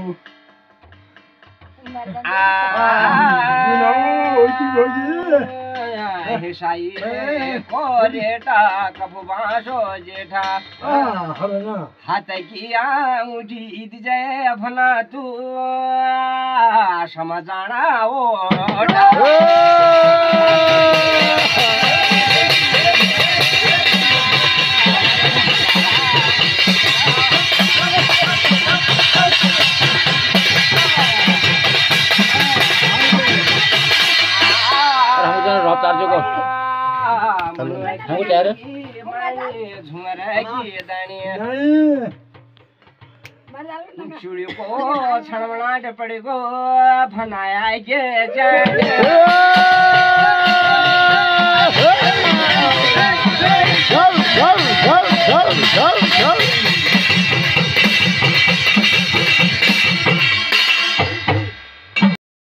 हिसाई Coretta कबू बांसो जेठा हाथ किया उठी जय भला तू समझाना ओटा चूड़ी को छड़वड़ाट पड़ेगो भनाया के जाए